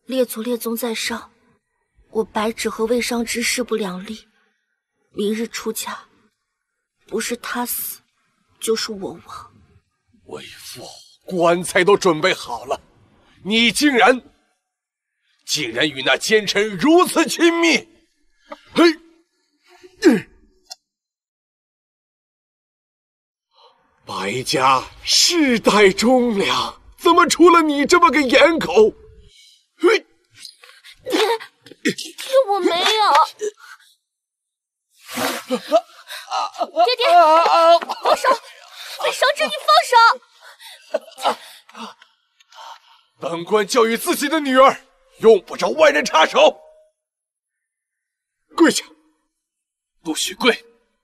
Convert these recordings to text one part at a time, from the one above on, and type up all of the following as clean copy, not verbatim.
列祖列宗在上，我白芷和魏商之势不两立，明日出嫁，不是他死，就是我亡。 为父，棺材都准备好了，你竟然与那奸臣如此亲密！嘿，白家世代忠良，怎么出了你这么个颜口？嘿， 爹，我没有。爹爹，放手！魏商之，你放手！ 本官教育自己的女儿，用不着外人插手。跪下！不许跪！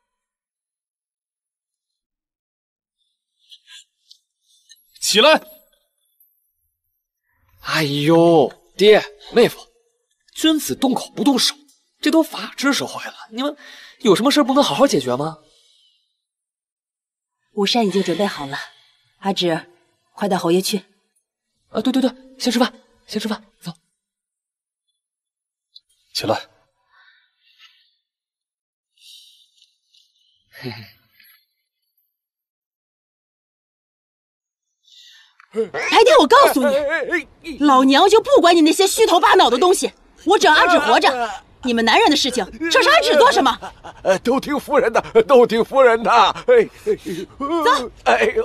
起来！ 哎呦，爹妹夫，君子动口不动手，这都法治社会了，你们有什么事不能好好解决吗？ 午膳已经准备好了，阿芷，快带侯爷去。 啊，对，先吃饭，走。 起来。 嘿嘿。 白爹，我告诉你，老娘就不管你那些虚头巴脑的东西，我只要阿芷活着。你们男人的事情，扯上阿芷做什么？ 都听夫人的，都听夫人的。 走。 哎呦。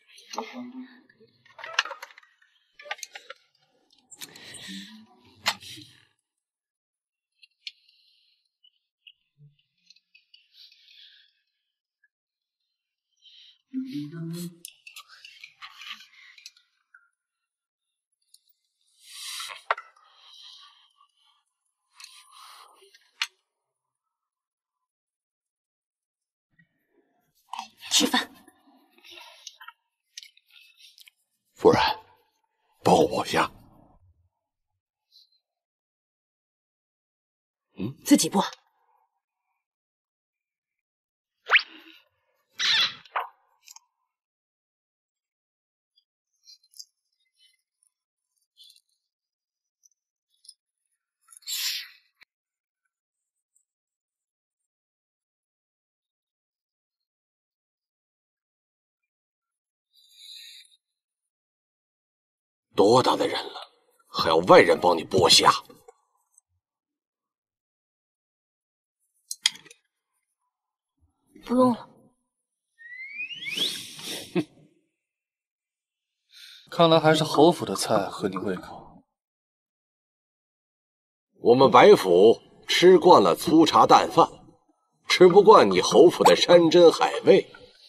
吃饭。 夫人，抱我下。 自己剥。 多大的人了，还要外人帮你剥虾？ 不用了。 哼，看来还是侯府的菜合你胃口。 我们白府吃惯了粗茶淡饭，吃不惯你侯府的山珍海味。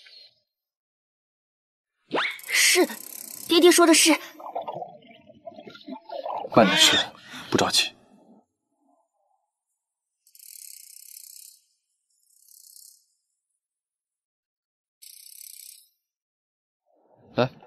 是，爹爹说的是。 慢点吃，不着急。来。